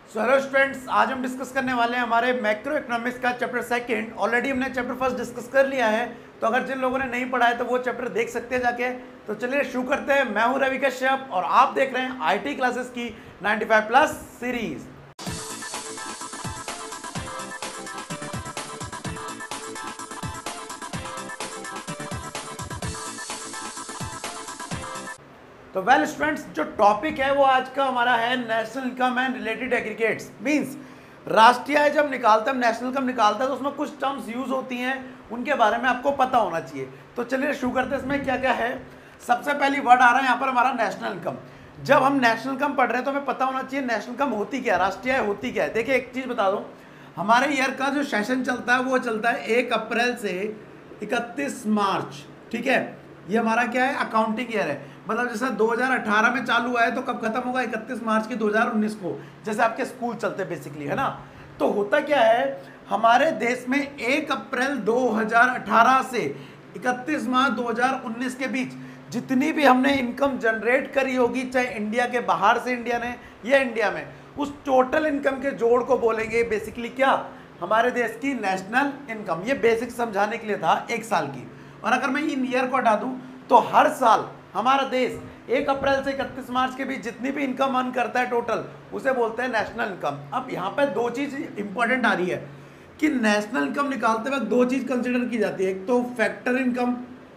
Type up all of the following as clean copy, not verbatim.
So hello students, आज हम discuss करने वाले हैं हमारे मैक्रो इकोनॉमिक्स का चैप्टर सेकंड। ऑलरेडी हमने चैप्टर फर्स्ट डिस्कस कर लिया है, तो अगर जिन लोगों ने नहीं पढ़ा है तो वो चैप्टर देख सकते हैं जाके। तो चलिए शुरू करते हैं। मैं हूं रवि कश्यप और आप देख रहे हैं आईटी क्लासेस की 95 प्लस सीरीज। तो वेल स्टूडेंट्स, जो टॉपिक है वो आज का हमारा है national income and related aggregates. Means राष्ट्रीय आय जब निकालते हैं, हम नेशनल इनकम निकालते हैं तो उसमें कुछ टर्म्स यूज होती हैं, उनके बारे में आपको पता होना चाहिए। तो चलिए शुरू करते हैं। इसमें क्या क्या है। सबसे पहली वर्ड आ रहा है यहाँ पर हमारा नेशनल इनकम। जब हम नेशनल इनकम पढ़ रहे हैं तो हमें पता होना चाहिए नेशनल इनकम होती क्या है, राष्ट्रीय आय होती क्या है। देखिए एक चीज बता दूं, हमारे ईयर का जो सेशन चलता है वो चलता है 1 अप्रैल से 31 मार्च। ठीक है, ये हमारा क्या है, अकाउंटिंग ईयर है। मतलब जैसा 2018 में चालू हुआ है तो कब खत्म होगा, 31 मार्च की 2019 को, जैसे आपके स्कूल चलते हैं बेसिकली, है ना। तो होता क्या है, हमारे देश में 1 अप्रैल 2018 से 31 मार्च 2019 के बीच जितनी भी हमने इनकम जनरेट करी होगी, चाहे इंडिया के बाहर से इंडिया ने या इंडिया में, उस टोटल इनकम के जोड़ को बोलेंगे बेसिकली क्या, हमारे देश की नेशनल इनकम। ये बेसिक समझाने के लिए था 1 साल की। और अगर मैं इन ईयर को हटा दूं तो हर साल हमारा देश 1 अप्रैल से 31 मार्च के बीच जितनी भी इनकम अर्न करता है टोटल, उसे बोलते हैं नेशनल इनकम। अब यहाँ पे दो चीज इंपॉर्टेंट आ रही है कि नेशनल इनकम निकालते वक्त दो चीज कंसिडर की जाती है। एक तो फैक्टर इनकम।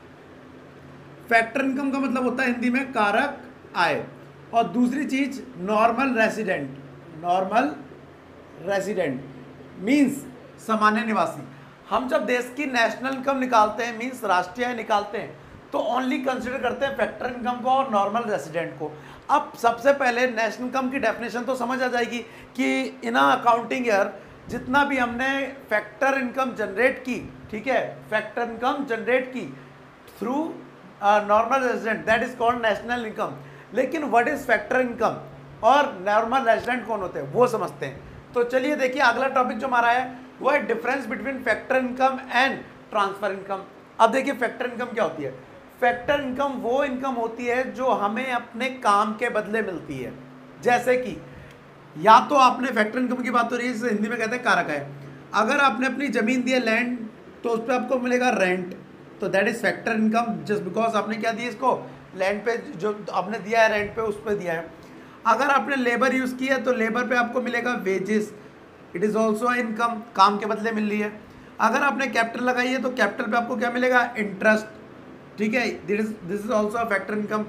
फैक्टर इनकम का मतलब होता है हिंदी में कारक आय। और दूसरी चीज normal resident. Normal resident means सामान्य निवासी। हम जब देश की नेशनल इनकम निकालते हैं, मींस राष्ट्रीय आय निकालते हैं, तो ओनली कंसिडर करते हैं फैक्टर इनकम को और नॉर्मल रेसिडेंट को। अब सबसे पहले नेशनल इनकम की डेफिनेशन तो समझ आ जाएगी कि इन अकाउंटिंग ईयर जितना भी हमने फैक्टर इनकम जनरेट की, ठीक है, फैक्टर इनकम जनरेट की through normal resident, that is called national income. लेकिन व्हाट इज फैक्टर इनकम और नॉर्मल रेसिडेंट कौन होते हैं वो समझते हैं। तो चलिए देखिए, अगला टॉपिक जो हमारा है वो है difference between factor income and transfer income. अब देखिए फैक्टर इनकम क्या होती है। फैक्टर इनकम वो इनकम होती है जो हमें अपने काम के बदले मिलती है। जैसे कि या तो आपने फैक्टर इनकम की बात हो रही है, जिसे हिंदी में कहते हैं कारक है। अगर आपने अपनी जमीन दी है लैंड, तो उस पर आपको मिलेगा रेंट, तो that is factor income, just because आपने क्या दिया इसको, लैंड पे जो आपने दिया है रेंट पे, उस पर दिया है। अगर आपने लेबर यूज किया तो लेबर पे आपको मिलेगा wages, it is also income, काम के बदले मिल रही है। अगर आपने कैपिटल लगाई है तो कैपिटल पे आपको क्या मिलेगा, इंटरेस्ट। ठीक है, this is also a factor income.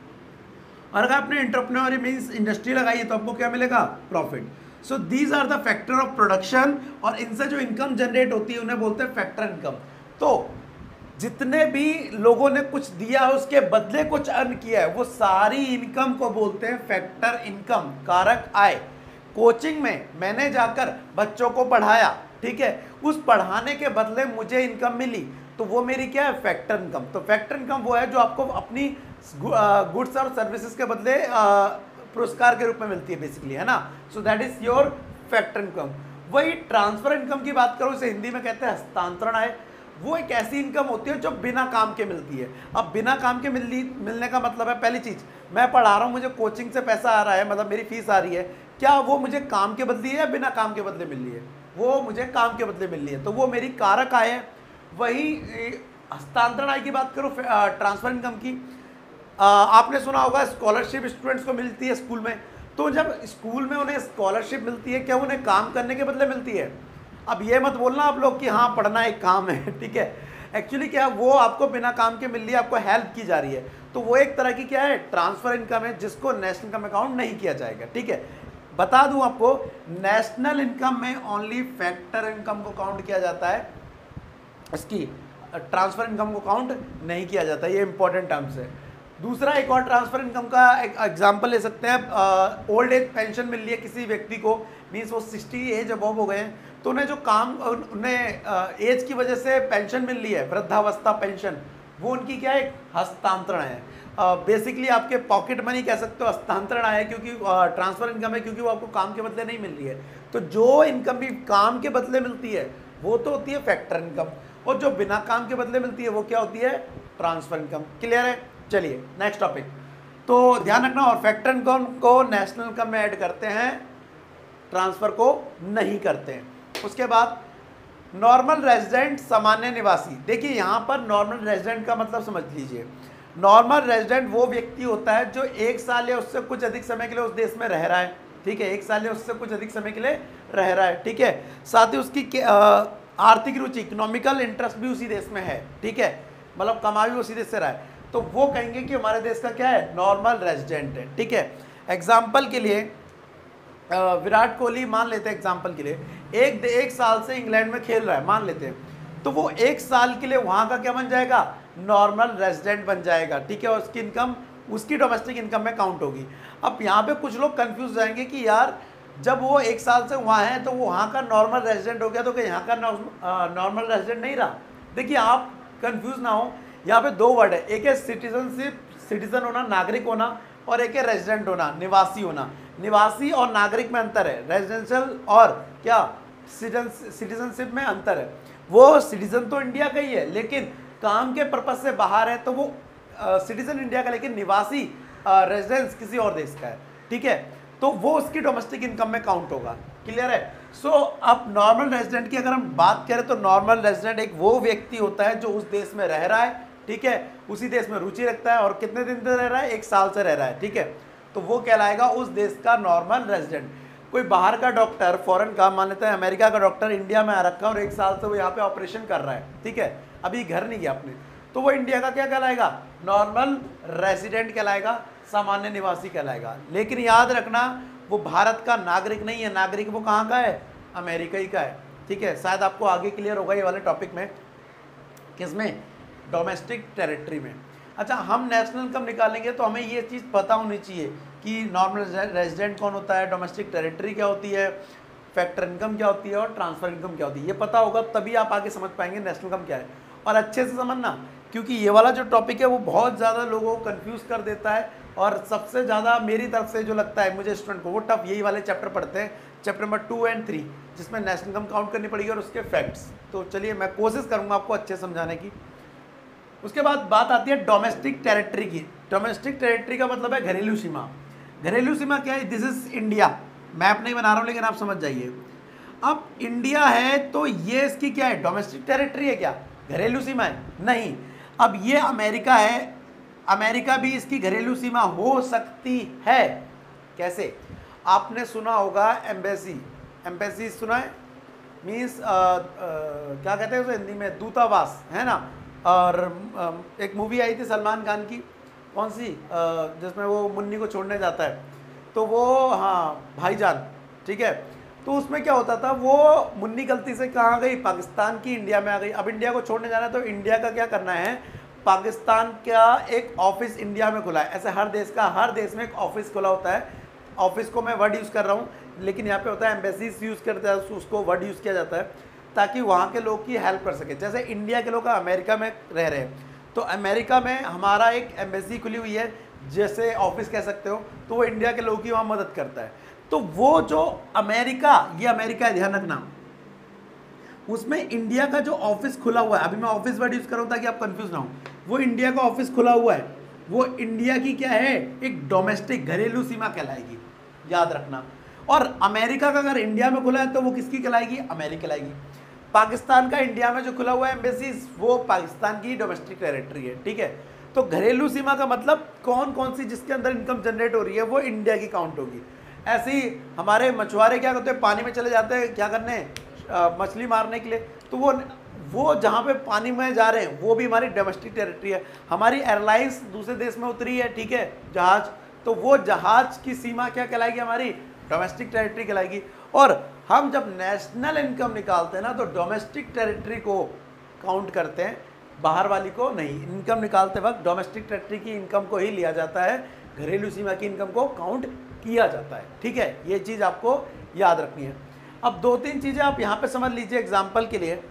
और अगर आपने एंटरप्रेन्योर मींस इंडस्ट्री लगाई है तो आपको क्या मिलेगा, profit. So these are the factor of production, और इनसे जो इनकम जनरेट होती है उन्हें बोलते हैं फैक्टर इनकम। तो जितने भी लोगों ने कुछ दिया है उसके बदले कुछ अर्न किया है, वो सारी इनकम को बोलते हैं फैक्टर इनकम, कारक आय। कोचिंग में मैंने जाकर बच्चों को पढ़ाया, ठीक है, उस पढ़ाने के बदले मुझे इनकम मिली, तो वो मेरी क्या है, फैक्टर इनकम। तो फैक्टर इनकम वो है जो आपको अपनी गुड्स और सर्विसेज के बदले पुरस्कार के रूप में मिलती है बेसिकली, है ना। So that is your factor income. वही ट्रांसफर इनकम की बात करूं, इसे हिंदी में कहते हैं हस्तांतरण आय। वो एक ऐसी इनकम होती है जो बिना काम के मिलती है। अब बिना काम के मिलने का मतलब है, पहली चीज, मैं पढ़ा रहा हूँ, मुझे कोचिंग से पैसा आ रहा है, मतलब मेरी फीस आ रही है, क्या वो मुझे काम के बदले है या बिना काम के बदले मिल रही है, वो मुझे काम के बदले मिल रही है, तो वो मेरी कारक आय है। वही हस्तांतरण आय की बात करो, ट्रांसफर इनकम की, आपने सुना होगा स्कॉलरशिप स्टूडेंट्स को मिलती है स्कूल में। तो जब स्कूल में उन्हें स्कॉलरशिप मिलती है, क्या उन्हें काम करने के बदले मिलती है। अब ये मत बोलना आप लोग कि हाँ पढ़ना एक काम है, ठीक है, एक्चुअली क्या, वो आपको बिना काम के मिल रही है, आपको हेल्प की जा रही है, तो वो एक तरह की क्या है, ट्रांसफर इनकम है, जिसको नेशनल इनकम अकाउंट नहीं किया जाएगा। ठीक है, बता दूं आपको, नेशनल इनकम में ओनली फैक्टर इनकम को काउंट किया जाता है, इसकी ट्रांसफर इनकम को काउंट नहीं किया जाता। ये इंपॉर्टेंट टर्म्स है। दूसरा, एक और ट्रांसफर इनकम का एक एग्जांपल ले सकते हैं। ओल्ड एज पेंशन मिल रही है किसी व्यक्ति को, मीन्स वो 60 एज अबव हो गए हैं, तो उन्हें जो काम, उन्हें एज की वजह से पेंशन मिल रही है, वृद्धावस्था पेंशन, वो उनकी क्या है, हस्तांतरण है। बेसिकली आपके पॉकेट मनी कह सकते हो, हस्तांतरण आया क्योंकि ट्रांसफर इनकम है, क्योंकि वो आपको काम के बदले नहीं मिल रही है। तो जो इनकम भी काम के बदले मिलती है वो तो होती है फैक्टर इनकम, और जो बिना काम के बदले मिलती है वो क्या होती है, ट्रांसफर इनकम। क्लियर है। चलिए नेक्स्ट टॉपिक। तो ध्यान रखना, और फैक्टर इनकम को नेशनल इनकम में ऐड करते हैं ट्रांसफ़र को नहीं करते हैं। उसके बाद नॉर्मल रेजिडेंट, सामान्य निवासी। देखिए यहाँ पर नॉर्मल रेजिडेंट का मतलब समझ लीजिए, नॉर्मल रेजिडेंट वो व्यक्ति होता है जो 1 साल या उससे कुछ अधिक समय के लिए उस देश में रह रहा है, ठीक है, 1 साल या उससे कुछ अधिक समय के लिए रह रहा है, ठीक है। साथ ही उसकी आर्थिक रुचि, इकोनॉमिकल इंटरेस्ट भी उसी देश में है, ठीक है, मतलब कमाई भी उसी देश से रहा है, तो वो कहेंगे कि हमारे देश का क्या है, नॉर्मल रेजिडेंट है, ठीक है। एग्जाम्पल के लिए विराट कोहली मान लेते हैं, एग्जाम्पल के लिए एक साल से इंग्लैंड में खेल रहा है मान लेते हैं, तो वो 1 साल के लिए वहाँ का क्या बन जाएगा, नॉर्मल रेजिडेंट बन जाएगा, ठीक है, और उसकी इनकम उसकी डोमेस्टिक इनकम में काउंट होगी। अब यहाँ पे कुछ लोग कंफ्यूज जाएंगे कि यार जब वो 1 साल से वहाँ है तो वो वहाँ का नॉर्मल रेजिडेंट हो गया, तो क्या यहाँ का नॉर्मल रेजिडेंट नहीं रहा। देखिए आप कंफ्यूज ना हो, यहाँ पे 2 वर्ड है, एक है सिटीजनशिप, सिटीजन होना, नागरिक होना, और एक है रेजिडेंट होना, निवासी होना। निवासी और नागरिक में अंतर है, रेजिडेंशियल और क्या सिटीजनशिप में अंतर है। वो सिटीजन तो इंडिया का ही है लेकिन काम के पर्पज से बाहर है, तो वो सिटीजन इंडिया का, लेकिन निवासी रेजिडेंस किसी और देश का है, ठीक है, तो वो उसकी डोमेस्टिक इनकम में काउंट होगा। क्लियर है। सो अब नॉर्मल रेजिडेंट की अगर हम बात करें तो नॉर्मल रेजिडेंट एक वो व्यक्ति होता है जो उस देश में रह रहा है, ठीक है, उसी देश में रुचि रखता है और कितने दिन से रह रहा है, 1 साल से रह रहा है, ठीक है, तो वो कहलाएगा उस देश का नॉर्मल रेजिडेंट। कोई बाहर का डॉक्टर, फॉरेन का, मान लेते हैं अमेरिका का डॉक्टर इंडिया में आ रखा है और 1 साल से वो यहाँ पे ऑपरेशन कर रहा है, ठीक है, अभी घर नहीं गया अपने, तो वो इंडिया का क्या कहलाएगा, नॉर्मल रेजिडेंट कहलाएगा, सामान्य निवासी कहलाएगा। लेकिन याद रखना वो भारत का नागरिक नहीं है, नागरिक वो कहाँ का है, अमेरिका ही का है, ठीक है। शायद आपको आगे क्लियर होगा ये वाले टॉपिक में, किसमें, डोमेस्टिक टेरिटरी में। अच्छा, हम नेशनल इनकम निकालेंगे तो हमें ये चीज़ पता होनी चाहिए कि नॉर्मल रेजिडेंट कौन होता है, डोमेस्टिक टेरिटरी क्या होती है, फैक्टर इनकम क्या होती है और ट्रांसफ़र इनकम क्या होती है, ये पता होगा तभी आप आगे समझ पाएंगे नेशनल इनकम क्या है। और अच्छे से समझना, क्योंकि ये वाला जो टॉपिक है वो बहुत ज़्यादा लोगों को कंफ्यूज कर देता है, और सबसे ज़्यादा मेरी तरफ से जो लगता है मुझे स्टूडेंट को, वो टफ यही वाले चैप्टर पढ़ते हैं, चैप्टर नंबर 2 और 3, जिसमें नेशनल इनकम काउंट करनी पड़ेगी और उसके फैक्ट्स। तो चलिए मैं कोशिश करूँगा आपको अच्छे समझाने की। उसके बाद बात आती है डोमेस्टिक टेरिटरी की। डोमेस्टिक टेरिटरी का मतलब है घरेलू सीमा। घरेलू सीमा क्या है, दिस इज इंडिया, मैप नहीं बना रहा हूँ लेकिन आप समझ जाइए। अब इंडिया है तो ये इसकी क्या है, डोमेस्टिक टेरिटरी है क्या, घरेलू सीमा है, नहीं। अब ये अमेरिका है, अमेरिका भी इसकी घरेलू सीमा हो सकती है। कैसे, आपने सुना होगा एम्बेसी, एम्बेसी सुना है, मीन्स क्या कहते हैं उसे हिंदी में, दूतावास, है ना। और एक मूवी आई थी सलमान खान की, कौन सी, जिसमें वो मुन्नी को छोड़ने जाता है, तो वो, हाँ, भाईजान, ठीक है, तो उसमें क्या होता था, वो मुन्नी गलती से कहाँ गई, पाकिस्तान की इंडिया में आ गई। अब इंडिया को छोड़ने जाना है तो इंडिया का क्या करना है, पाकिस्तान का एक ऑफिस इंडिया में खुला है। ऐसे हर देश का, हर देश में एक ऑफिस खुला होता है। ऑफिस को मैं वर्ड यूज़ कर रहा हूँ लेकिन यहाँ पे होता है एम्बेसीज यूज़ करते हैं, उसको वर्ड यूज़ किया जाता है ताकि वहाँ के लोग की हेल्प कर सके। जैसे इंडिया के लोग अमेरिका में रह रहे हैं तो अमेरिका में हमारा एक एम्बेसी खुली हुई है, जैसे ऑफिस कह सकते हो, तो वो इंडिया के लोग की वहाँ मदद करता है। तो वो जो अमेरिका, ये अमेरिका है, ध्यान रखना, उसमें इंडिया का जो ऑफिस खुला हुआ है, अभी मैं ऑफिस वर्ड यूज़ कर रहा हूँ ताकि आप कंफ्यूज ना हो, वो इंडिया का ऑफिस खुला हुआ है, वो इंडिया की क्या है, एक डोमेस्टिक घरेलू सीमा कहलाएगी, याद रखना। और अमेरिका का अगर इंडिया में खुला है तो वो किसकी कहलाएगी, अमेरिका कहलाएगी। पाकिस्तान का इंडिया में जो खुला हुआ है एम्बेसी, वो पाकिस्तान की डोमेस्टिक टेरिटरी है, ठीक है। तो घरेलू सीमा का मतलब कौन कौन सी जिसके अंदर इनकम जनरेट हो रही है वो इंडिया की काउंट होगी। ऐसे ही हमारे मछुआरे क्या करते हैं, पानी में चले जाते हैं क्या करने, मछली मारने के लिए, तो वो जहाँ पे पानी में जा रहे हैं वो भी हमारी डोमेस्टिक टेरिटरी है। हमारी एयरलाइंस दूसरे देश में उतरी है, ठीक है, जहाज, तो वो जहाज की सीमा क्या कहलाएगी, हमारी डोमेस्टिक टेरिटरी कहलाएगी। और हम जब नेशनल इनकम निकालते हैं ना तो डोमेस्टिक टेरिटरी को काउंट करते हैं, बाहर वाली को नहीं। इनकम निकालते वक्त डोमेस्टिक टेरिटरी की इनकम को ही लिया जाता है, घरेलू सीमा की इनकम को काउंट किया जाता है, ठीक है। ये चीज़ आपको याद रखनी है। अब 2-3 चीज़ें आप यहाँ पे समझ लीजिए। एग्जाम्पल के लिए,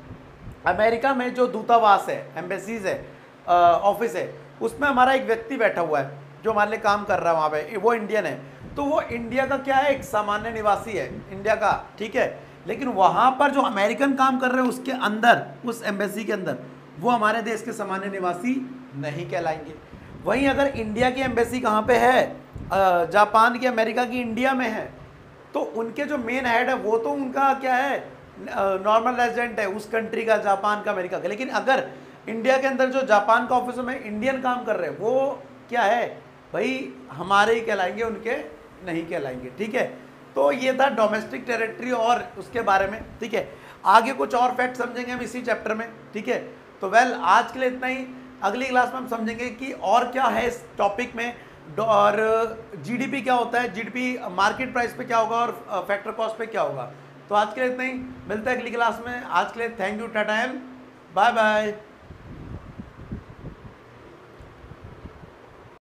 अमेरिका में जो दूतावास है, एम्बेसीज है, ऑफिस है, उसमें हमारा एक व्यक्ति बैठा हुआ है जो हमारे लिए काम कर रहा है वहाँ पे, वो इंडियन है, तो वो इंडिया का क्या है, एक सामान्य निवासी है इंडिया का, ठीक है। लेकिन वहाँ पर जो अमेरिकन काम कर रहे हैं उसके अंदर, उस एम्बेसी के अंदर, वो हमारे देश के सामान्य निवासी नहीं कहलाएंगे। वहीं अगर इंडिया की एम्बेसी कहाँ पे है, जापान की, अमेरिका की इंडिया में है, तो उनके जो मेन हेड है वो तो उनका क्या है, नॉर्मल रेजिडेंट है उस कंट्री का, जापान का, अमेरिका का। लेकिन अगर इंडिया के अंदर जो जापान का ऑफिस में इंडियन काम कर रहे हैं वो क्या है भाई, हमारे ही कहलाएंगे, उनके नहीं कहलाएंगे। ठीक है, तो ये था डोमेस्टिक टेरिटरी और उसके बारे में। ठीक है, आगे कुछ और फैक्ट समझेंगे हम इसी चैप्टर में। ठीक है, तो वेल आज के लिए इतना ही। अगली क्लास में हम समझेंगे कि और क्या है इस टॉपिक में, और जीडीपी क्या होता है, जीडीपी मार्केट प्राइस पे क्या होगा और फैक्टर कॉस्ट पे क्या होगा। तो आज के लिए इतना ही, मिलते हैं अगली क्लास में। आज के लिए thank you, tata and bye bye.